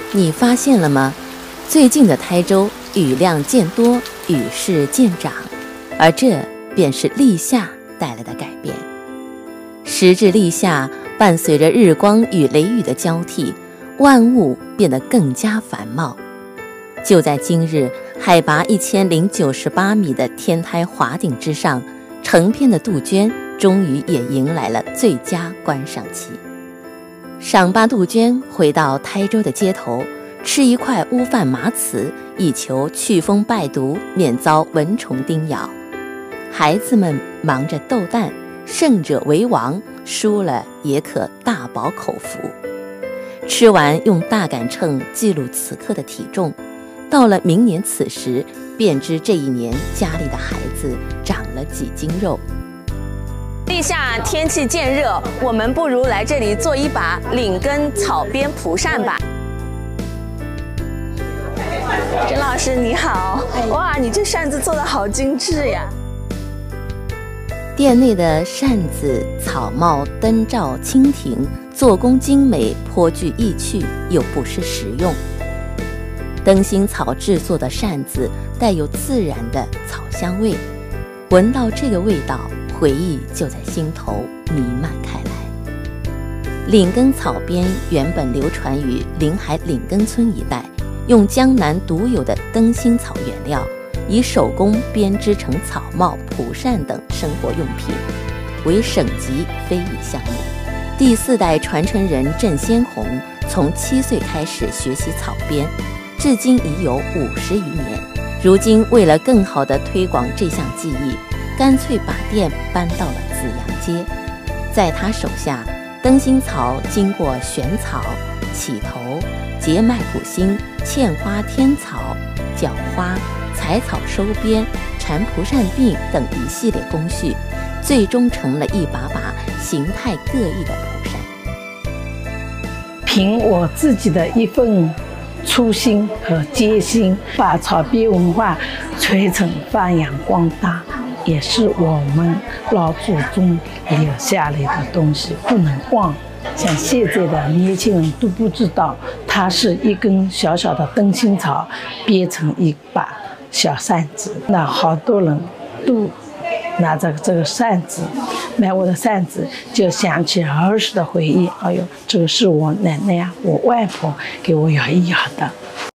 你发现了吗？最近的台州雨量渐多，雨势渐长，而这便是立夏带来的改变。时至立夏，伴随着日光与雷雨的交替，万物变得更加繁茂。就在今日，海拔1098米的天台华顶之上，成片的杜鹃终于也迎来了最佳观赏期。赏罢杜鹃，回到台州的街头，吃一块乌饭麻糍，以求祛风败毒，免遭蚊虫叮咬。孩子们忙着斗蛋，胜者为王，输了也可大饱口福。吃完用大杆秤记录此刻的体重，到了明年此时，便知这一年家里的孩子长了几斤肉。 立夏天气渐热，我们不如来这里做一把领根草编蒲扇吧。甄老师你好，哇，你这扇子做得好精致呀！ 店内的扇子草帽灯罩蜻蜓，做工精美，颇具意趣，又不失实用。灯芯草制作的扇子带有自然的草香味，闻到这个味道，回忆就在心头弥漫开来。领根草编原本流传于临海领根村一带，用江南独有的灯芯草原料，以手工编织成草帽、蒲扇等生活用品，为省级非遗项目。第4代传承人郑先红从7岁开始学习草编，至今已有50余年。如今为了更好地推广这项技艺，干脆把店搬到了紫阳街。在他手下，灯芯草经过选草、起头、结麦谷芯、嵌花添草、绞花、采草收编、缠蒲扇鬓等一系列工序，最终成了一把把形态各异的蒲扇。 凭我自己的一份初心和决心，把草编文化传承发扬光大，也是我们老祖宗留下来的东西，不能忘。像现在的年轻人都不知道，它是一根小小的灯芯草编成一把小扇子。那好多人都拿着这个扇子，买我的扇子，就想起儿时的回忆。哎呦，这个是我奶奶啊，我外婆给我摇一摇的。